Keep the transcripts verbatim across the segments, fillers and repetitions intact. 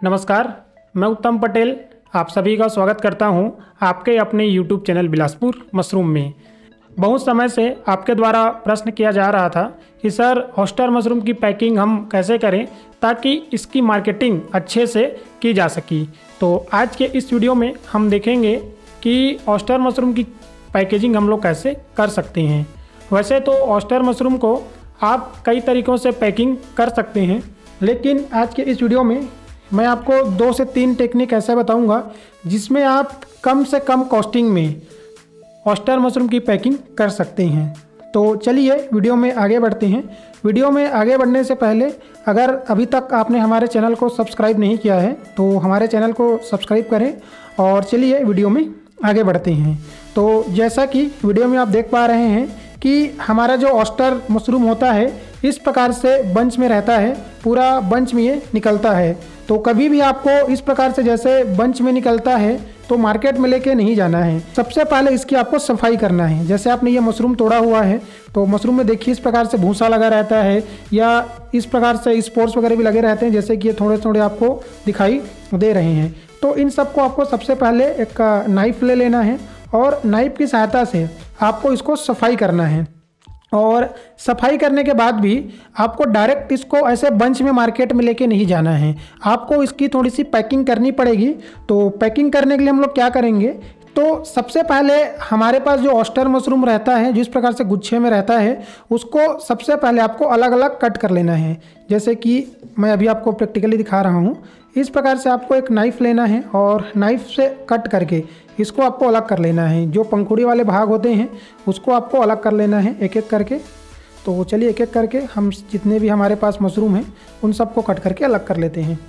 नमस्कार, मैं उत्तम पटेल आप सभी का स्वागत करता हूं आपके अपने यूट्यूब चैनल बिलासपुर मशरूम में। बहुत समय से आपके द्वारा प्रश्न किया जा रहा था कि सर ऑयस्टर मशरूम की पैकिंग हम कैसे करें ताकि इसकी मार्केटिंग अच्छे से की जा सके। तो आज के इस वीडियो में हम देखेंगे कि ऑयस्टर मशरूम की पैकेजिंग हम लोग कैसे कर सकते हैं। वैसे तो ऑयस्टर मशरूम को आप कई तरीक़ों से पैकिंग कर सकते हैं, लेकिन आज के इस वीडियो में मैं आपको दो से तीन टेक्निक ऐसे बताऊंगा जिसमें आप कम से कम कॉस्टिंग में ऑयस्टर मशरूम की पैकिंग कर सकते हैं। तो चलिए वीडियो में आगे बढ़ते हैं। वीडियो में आगे बढ़ने से पहले अगर अभी तक आपने हमारे चैनल को सब्सक्राइब नहीं किया है तो हमारे चैनल को सब्सक्राइब करें और चलिए वीडियो में आगे बढ़ते हैं। तो जैसा कि वीडियो में आप देख पा रहे हैं कि हमारा जो ऑयस्टर मशरूम होता है इस प्रकार से बंच में रहता है, पूरा बंच में ये निकलता है। तो कभी भी आपको इस प्रकार से जैसे बंच में निकलता है तो मार्केट में लेके नहीं जाना है। सबसे पहले इसकी आपको सफाई करना है। जैसे आपने ये मशरूम तोड़ा हुआ है तो मशरूम में देखिए इस प्रकार से भूसा लगा रहता है या इस प्रकार से स्पोर्स वगैरह भी लगे रहते हैं, जैसे कि ये थोड़े थोड़े आपको दिखाई दे रहे हैं। तो इन सबको आपको सबसे पहले एक नाइफ ले लेना है और नाइफ की सहायता से आपको इसको सफाई करना है। और सफाई करने के बाद भी आपको डायरेक्ट इसको ऐसे बंच में मार्केट में लेके नहीं जाना है, आपको इसकी थोड़ी सी पैकिंग करनी पड़ेगी। तो पैकिंग करने के लिए हम लोग क्या करेंगे, तो सबसे पहले हमारे पास जो ऑयस्टर मशरूम रहता है जिस प्रकार से गुच्छे में रहता है उसको सबसे पहले आपको अलग अलग कट कर लेना है। जैसे कि मैं अभी आपको प्रैक्टिकली दिखा रहा हूँ, इस प्रकार से आपको एक नाइफ़ लेना है और नाइफ़ से कट करके इसको आपको अलग कर लेना है। जो पंखुड़ी वाले भाग होते हैं उसको आपको अलग कर लेना है एक एक करके। तो चलिए एक एक करके हम जितने भी हमारे पास मशरूम हैं उन सबको कट करके अलग कर लेते हैं।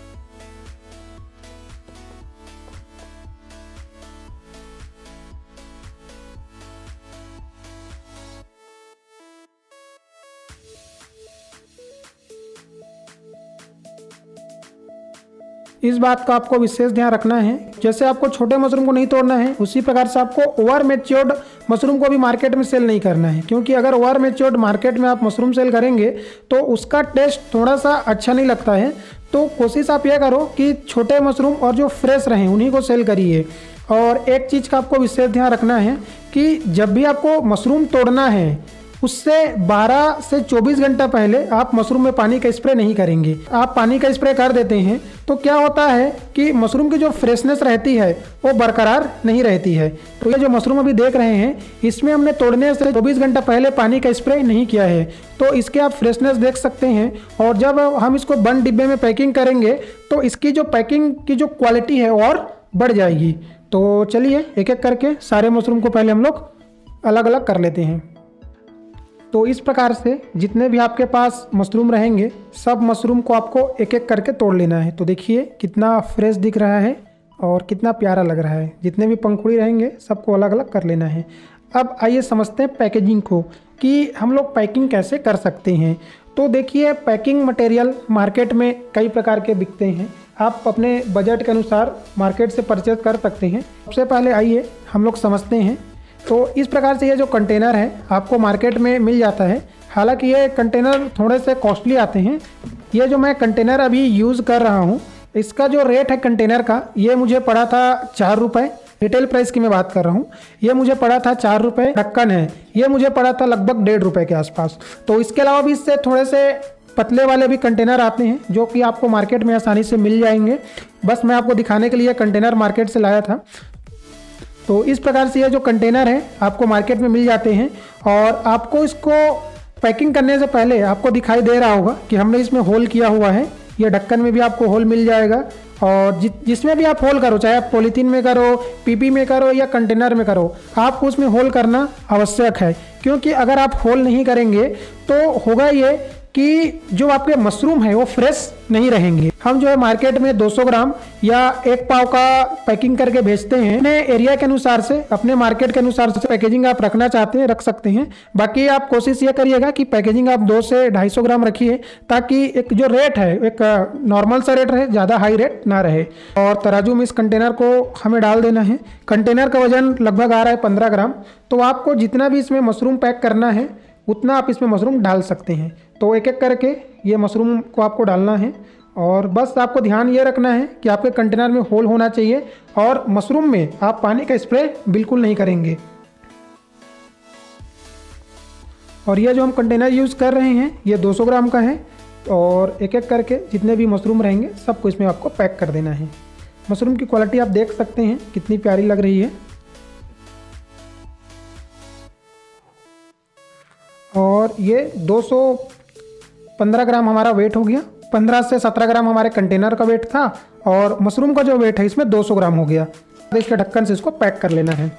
इस बात का आपको विशेष ध्यान रखना है, जैसे आपको छोटे मशरूम को नहीं तोड़ना है उसी प्रकार से आपको ओवर मैच्योर्ड मशरूम को भी मार्केट में सेल नहीं करना है। क्योंकि अगर ओवर मैच्योर्ड मार्केट में आप मशरूम सेल करेंगे तो उसका टेस्ट थोड़ा सा अच्छा नहीं लगता है। तो कोशिश आप यह करो कि छोटे मशरूम और जो फ्रेश रहें उन्हीं को सेल करिए। और एक चीज़ का आपको विशेष ध्यान रखना है कि जब भी आपको मशरूम तोड़ना है उससे बारह से चौबीस घंटा पहले आप मशरूम में पानी का स्प्रे नहीं करेंगे। आप पानी का स्प्रे कर देते हैं तो क्या होता है कि मशरूम की जो फ्रेशनेस रहती है वो बरकरार नहीं रहती है। तो ये जो मशरूम अभी देख रहे हैं इसमें हमने तोड़ने से चौबीस घंटा पहले पानी का स्प्रे नहीं किया है, तो इसके आप फ्रेशनेस देख सकते हैं। और जब हम इसको बंद डिब्बे में पैकिंग करेंगे तो इसकी जो पैकिंग की जो क्वालिटी है और बढ़ जाएगी। तो चलिए एक एक करके सारे मशरूम को पहले हम लोग अलग अलग कर लेते हैं। तो इस प्रकार से जितने भी आपके पास मशरूम रहेंगे सब मशरूम को आपको एक एक करके तोड़ लेना है। तो देखिए कितना फ्रेश दिख रहा है और कितना प्यारा लग रहा है। जितने भी पंखुड़ी रहेंगे सबको अलग अलग कर लेना है। अब आइए समझते हैं पैकेजिंग को कि हम लोग पैकिंग कैसे कर सकते हैं। तो देखिए पैकिंग मटेरियल मार्केट में कई प्रकार के बिकते हैं, आप अपने बजट के अनुसार मार्केट से परचेज कर सकते हैं। सबसे पहले आइए हम लोग समझते हैं। तो इस प्रकार से ये जो कंटेनर है आपको मार्केट में मिल जाता है। हालांकि ये कंटेनर थोड़े से कॉस्टली आते हैं। ये जो मैं कंटेनर अभी यूज़ कर रहा हूँ इसका जो रेट है कंटेनर का ये मुझे पड़ा था चार रुपये, रिटेल प्राइस की मैं बात कर रहा हूँ। ये मुझे पड़ा था चार रुपये। ढक्कन है ये मुझे पड़ा था लगभग डेढ़ रुपये के आसपास। तो इसके अलावा भी इससे थोड़े से पतले वाले भी कंटेनर आते हैं जो कि आपको मार्केट में आसानी से मिल जाएंगे। बस मैं आपको दिखाने के लिए कंटेनर मार्केट से लाया था। तो इस प्रकार से ये जो कंटेनर है आपको मार्केट में मिल जाते हैं। और आपको इसको पैकिंग करने से पहले आपको दिखाई दे रहा होगा कि हमने इसमें होल किया हुआ है। ये ढक्कन में भी आपको होल मिल जाएगा और जि, जिसमें भी आप होल करो, चाहे आप पॉलीथीन में करो, पीपी में करो या कंटेनर में करो, आपको उसमें होल करना आवश्यक है। क्योंकि अगर आप होल नहीं करेंगे तो होगा ये कि जो आपके मशरूम है वो फ्रेश नहीं रहेंगे। हम जो है मार्केट में दो सौ ग्राम या एक पाव का पैकिंग करके बेचते हैं। अपने एरिया के अनुसार से, अपने मार्केट के अनुसार से पैकेजिंग आप रखना चाहते हैं रख सकते हैं। बाकी आप कोशिश ये करिएगा कि पैकेजिंग आप दो से ढाई सौ ग्राम रखिए ताकि एक जो रेट है एक नॉर्मल सा रेट रहे, ज़्यादा हाई रेट ना रहे। और तराजू में इस कंटेनर को हमें डाल देना है। कंटेनर का वजन लगभग आ रहा है पंद्रह ग्राम। तो आपको जितना भी इसमें मशरूम पैक करना है उतना आप इसमें मशरूम डाल सकते हैं। तो एक एक करके ये मशरूम को आपको डालना है और बस आपको ध्यान ये रखना है कि आपके कंटेनर में होल होना चाहिए और मशरूम में आप पानी का स्प्रे बिल्कुल नहीं करेंगे। और ये जो हम कंटेनर यूज़ कर रहे हैं ये दो सौ ग्राम का है और एक एक करके जितने भी मशरूम रहेंगे सबको इसमें आपको पैक कर देना है। मशरूम की क्वालिटी आप देख सकते हैं कितनी प्यारी लग रही है। और ये दो सौ पंद्रह ग्राम हमारा वेट हो गया। पंद्रह से सत्रह ग्राम हमारे कंटेनर का वेट था और मशरूम का जो वेट है इसमें दो सौ ग्राम हो गया। तो इसके ढक्कन से इसको पैक कर लेना है।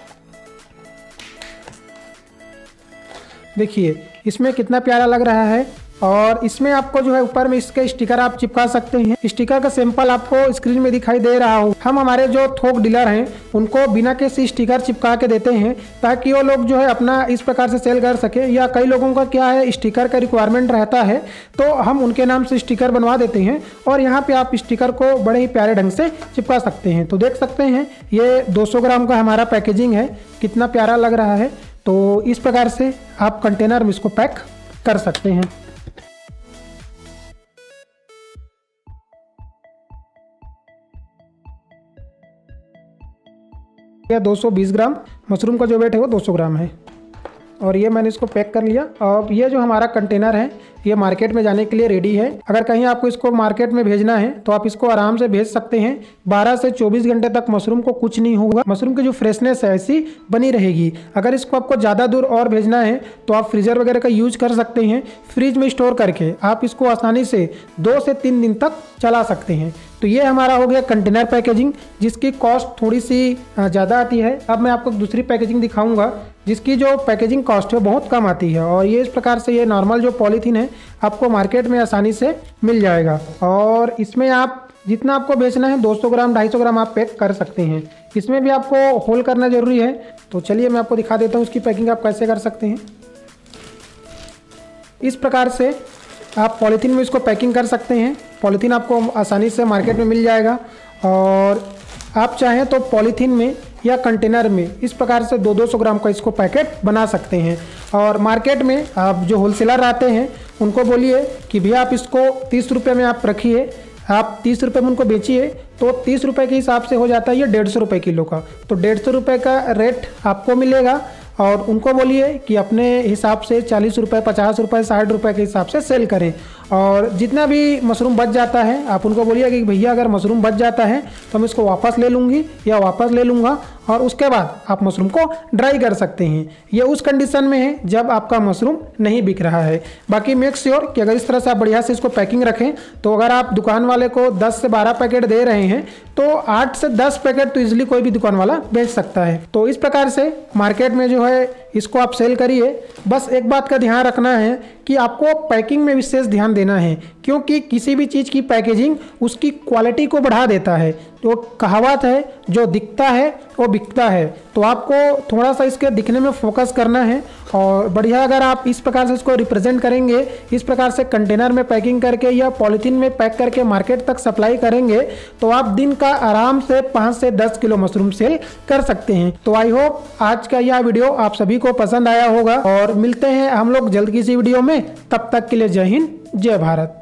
देखिए इसमें कितना प्यारा लग रहा है और इसमें आपको जो है ऊपर में इसके स्टिकर आप चिपका सकते हैं। स्टिकर का सैंपल आपको स्क्रीन में दिखाई दे रहा हो। हम हमारे जो थोक डीलर हैं उनको बिना किसी स्टिकर चिपका के देते हैं ताकि वो लोग जो है अपना इस प्रकार से सेल कर सके। या कई लोगों का क्या है स्टिकर का रिक्वायरमेंट रहता है तो हम उनके नाम से स्टिकर बनवा देते हैं और यहाँ पे आप स्टिकर को बड़े ही प्यारे ढंग से चिपका सकते हैं। तो देख सकते हैं ये दो सौ ग्राम का हमारा पैकेजिंग है, कितना प्यारा लग रहा है। तो इस प्रकार से आप कंटेनर में इसको पैक कर सकते हैं। यह दो सौ बीस ग्राम मशरूम का जो वेट है वो दो सौ ग्राम है और ये मैंने इसको पैक कर लिया। अब ये जो हमारा कंटेनर है ये मार्केट में जाने के लिए रेडी है। अगर कहीं आपको इसको मार्केट में भेजना है तो आप इसको आराम से भेज सकते हैं। बारह से चौबीस घंटे तक मशरूम को कुछ नहीं होगा। मशरूम की जो फ्रेशनेस है ऐसी बनी रहेगी। अगर इसको आपको ज़्यादा दूर और भेजना है तो आप फ्रीजर वगैरह का यूज कर सकते हैं। फ्रिज में स्टोर करके आप इसको आसानी से दो से तीन दिन तक चला सकते हैं। तो ये हमारा हो गया कंटेनर पैकेजिंग जिसकी कॉस्ट थोड़ी सी ज़्यादा आती है। अब मैं आपको दूसरी पैकेजिंग दिखाऊंगा जिसकी जो पैकेजिंग कॉस्ट है बहुत कम आती है। और ये इस प्रकार से ये नॉर्मल जो पॉलीथीन है आपको मार्केट में आसानी से मिल जाएगा और इसमें आप जितना आपको बेचना है दो सौ ग्राम ढाई सौ ग्राम आप पैक कर सकते हैं। इसमें भी आपको होल करना ज़रूरी है। तो चलिए मैं आपको दिखा देता हूँ उसकी पैकिंग आप कैसे कर सकते हैं। इस प्रकार से आप पॉलीथीन में इसको पैकिंग कर सकते हैं। पॉलीथीन आपको आसानी से मार्केट में मिल जाएगा और आप चाहें तो पॉलीथीन में या कंटेनर में इस प्रकार से दो दो सौ ग्राम का इसको पैकेट बना सकते हैं। और मार्केट में आप जो होलसेलर आते हैं उनको बोलिए कि भैया आप इसको तीस रुपये में आप रखिए, आप तीस रुपये में उनको बेचिए तो तीस रुपये के हिसाब से हो जाता है ये डेढ़ सौ रुपये किलो का। तो डेढ़ सौ रुपये का रेट आपको मिलेगा और उनको बोलिए कि अपने हिसाब से चालीस रुपये पचास रुपये साठ रुपये के हिसाब से सेल करें। और जितना भी मशरूम बच जाता है आप उनको बोलिए कि भैया अगर मशरूम बच जाता है तो मैं इसको वापस ले लूँगी या वापस ले लूँगा और उसके बाद आप मशरूम को ड्राई कर सकते हैं। ये उस कंडीशन में है जब आपका मशरूम नहीं बिक रहा है। बाकी मेक श्योर कि अगर इस तरह से आप बढ़िया से इसको पैकिंग रखें तो अगर आप दुकान वाले को दस से बारह पैकेट दे रहे हैं तो आठ से दस पैकेट तो इजीली कोई भी दुकान वाला बेच सकता है। तो इस प्रकार से मार्केट में जो है इसको आप सेल करिए। बस एक बात का ध्यान रखना है कि आपको पैकिंग में विशेष ध्यान देना है क्योंकि किसी भी चीज़ की पैकेजिंग उसकी क्वालिटी को बढ़ा देता है। तो कहावत है जो दिखता है वो बिकता है। तो आपको थोड़ा सा इसके दिखने में फोकस करना है और बढ़िया अगर आप इस प्रकार से इसको रिप्रेजेंट करेंगे, इस प्रकार से कंटेनर में पैकिंग करके या पॉलीथीन में पैक करके मार्केट तक सप्लाई करेंगे तो आप दिन का आराम से पाँच से दस किलो मशरूम सेल कर सकते हैं। तो आई होप आज का यह वीडियो आप सभी को पसंद आया होगा और मिलते हैं हम लोग जल्द किसी वीडियो में। तब तक के लिए जय हिंद जय भारत।